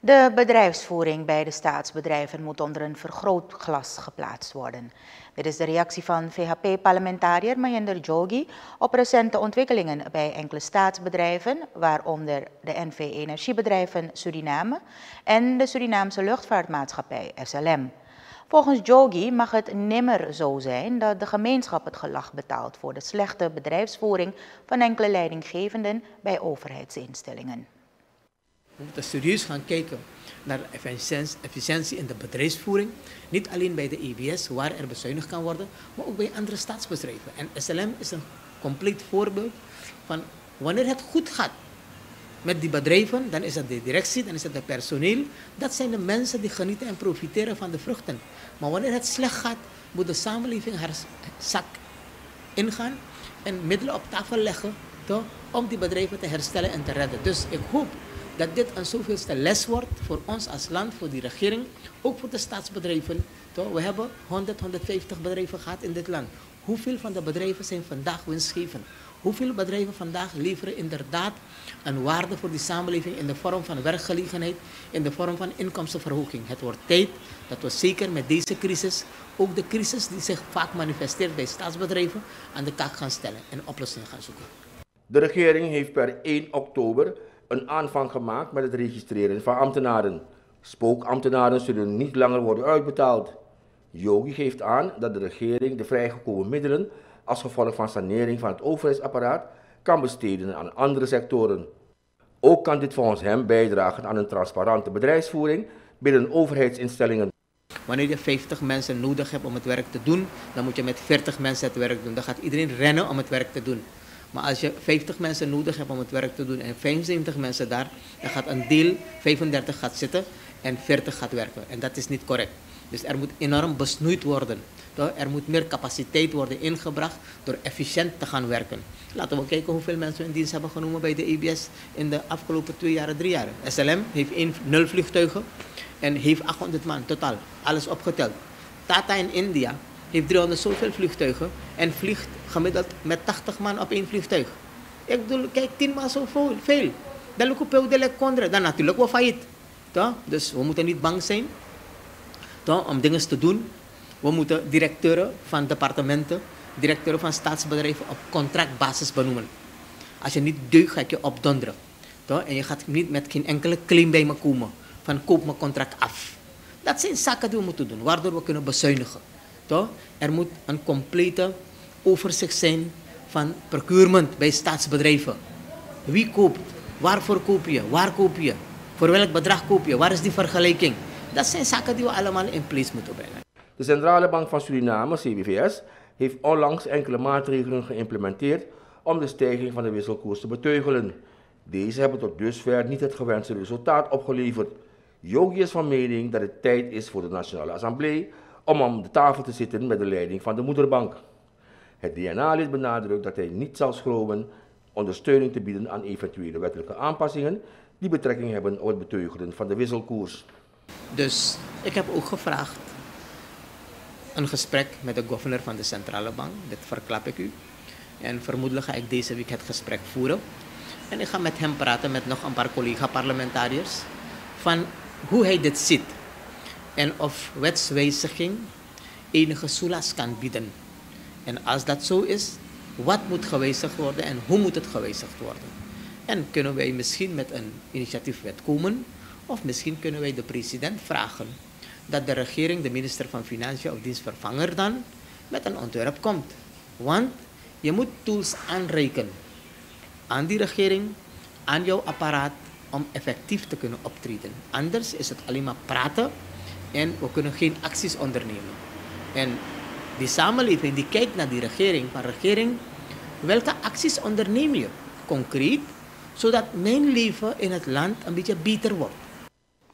De bedrijfsvoering bij de staatsbedrijven moet onder een vergrootglas geplaatst worden. Dit is de reactie van VHP-parlementariër Mahinder Jogi op recente ontwikkelingen bij enkele staatsbedrijven, waaronder de NV Energiebedrijven Suriname en de Surinaamse luchtvaartmaatschappij SLM. Volgens Jogi mag het nimmer zo zijn dat de gemeenschap het gelag betaalt voor de slechte bedrijfsvoering van enkele leidinggevenden bij overheidsinstellingen. We moeten serieus gaan kijken naar de efficiëntie in de bedrijfsvoering. Niet alleen bij de EBS, waar er bezuinigd kan worden, maar ook bij andere staatsbedrijven. En SLM is een compleet voorbeeld van wanneer het goed gaat met die bedrijven, dan is het de directie, dan is het het personeel. Dat zijn de mensen die genieten en profiteren van de vruchten. Maar wanneer het slecht gaat, moet de samenleving haar zak ingaan en middelen op tafel leggen toch, om die bedrijven te herstellen en te redden. Dus ik hoop dat dit een zoveelste les wordt voor ons als land, voor die regering, ook voor de staatsbedrijven. Toch? We hebben 150 bedrijven gehad in dit land. Hoeveel van de bedrijven zijn vandaag winstgevend? Hoeveel bedrijven vandaag leveren inderdaad een waarde voor die samenleving in de vorm van werkgelegenheid, in de vorm van inkomstenverhoging? Het wordt tijd dat we zeker met deze crisis, ook de crisis die zich vaak manifesteert bij staatsbedrijven, aan de kaak gaan stellen en oplossingen gaan zoeken. De regering heeft per 1 oktober een aanvang gemaakt met het registreren van ambtenaren. Spookambtenaren zullen niet langer worden uitbetaald. Jogi geeft aan dat de regering de vrijgekomen middelen als gevolg van sanering van het overheidsapparaat kan besteden aan andere sectoren. Ook kan dit volgens hem bijdragen aan een transparante bedrijfsvoering binnen overheidsinstellingen. Wanneer je 50 mensen nodig hebt om het werk te doen, dan moet je met 40 mensen het werk doen. Dan gaat iedereen rennen om het werk te doen. Maar als je 50 mensen nodig hebt om het werk te doen en 75 mensen daar, dan gaat een deel, 35 gaat zitten en 40 gaat werken. En dat is niet correct. Dus er moet enorm besnoeid worden. Er moet meer capaciteit worden ingebracht door efficiënt te gaan werken. Laten we kijken hoeveel mensen we in dienst hebben genomen bij de EBS in de afgelopen 2 jaar, 3 jaar. SLM heeft 0 vliegtuigen en heeft 800 man totaal. Alles opgeteld. Tata in India heeft 300 zoveel vliegtuigen en vliegt gemiddeld met 80 man op 1 vliegtuig. Ik bedoel, kijk, 10 maal zoveel. Dan loop je dan natuurlijk wel failliet. Dus we moeten niet bang zijn om dingen te doen. We moeten directeuren van departementen, directeuren van staatsbedrijven op contractbasis benoemen. Als je niet deugt, ga ik je opdonderen. En je gaat niet met geen enkele claim bij me komen van koop mijn contract af. Dat zijn zaken die we moeten doen, waardoor we kunnen bezuinigen. Er moet een complete overzicht zijn van procurement bij staatsbedrijven. Wie koopt? Waarvoor koop je? Waar koop je? Voor welk bedrag koop je? Waar is die vergelijking? Dat zijn zaken die we allemaal in place moeten brengen. De Centrale Bank van Suriname, CBVS, heeft onlangs enkele maatregelen geïmplementeerd om de stijging van de wisselkoers te beteugelen. Deze hebben tot dusver niet het gewenste resultaat opgeleverd. Jogi is van mening dat het tijd is voor de Nationale Assemblée om de tafel te zitten met de leiding van de moederbank. Het DNA-lid benadrukt dat hij niet zal schromen ondersteuning te bieden aan eventuele wettelijke aanpassingen die betrekking hebben op het beteugelen van de wisselkoers. Dus ik heb ook gevraagd een gesprek met de governor van de Centrale Bank, dit verklap ik u. En vermoedelijk ga ik deze week het gesprek voeren. En ik ga met hem praten, met nog een paar collega-parlementariërs, van hoe hij dit ziet. En of wetswijziging enige soelaas kan bieden. En als dat zo is, wat moet gewijzigd worden en hoe moet het gewijzigd worden? En kunnen wij misschien met een initiatiefwet komen, of misschien kunnen wij de president vragen dat de regering, de minister van Financiën of dienstvervanger dan, met een ontwerp komt. Want je moet tools aanreiken aan die regering, aan jouw apparaat, om effectief te kunnen optreden. Anders is het alleen maar praten en we kunnen geen acties ondernemen. En die samenleving die kijkt naar die regering, van regering, welke acties onderneem je concreet, zodat mijn leven in het land een beetje beter wordt.